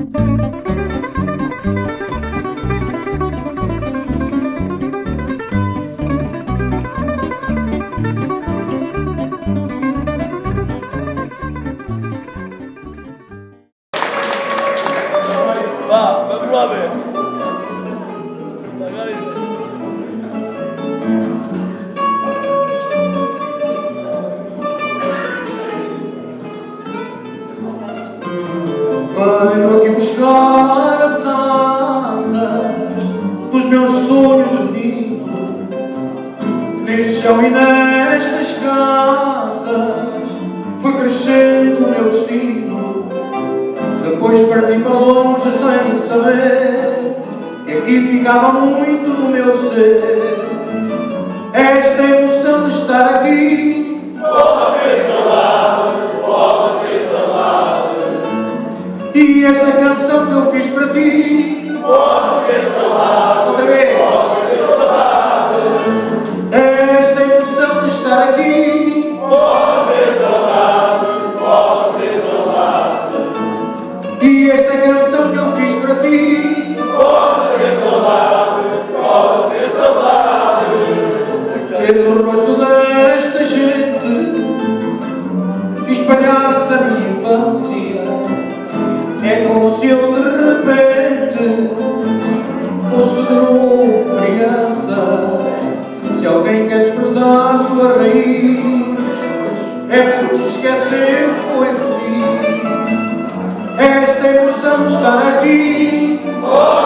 Vá, vamos lá ver. Venho aqui buscar as asas dos meus sonhos de menino. Neste chão e nestas casas foi crescendo o meu destino. Depois parti para longe sem saber que aqui ficava muito do meu ser. Esta emoção de estar aqui pode ser saudade, pode ser saudade. E esta canção que eu fiz para ti pode ser saudade, outra vez, pode ser saudade. Esta emoção de estar aqui pode ser saudade, pode ser saudade. E esta canção que eu fiz para ti pode ser saudade, pode ser saudade. Pelo rosto desta gente espalhar-se a minha infância. É como se eu de repente fosse de novo criança. Se alguém quer expressar sua raiz, é porque se esqueceu foi de ti. Esta emoção de estar aqui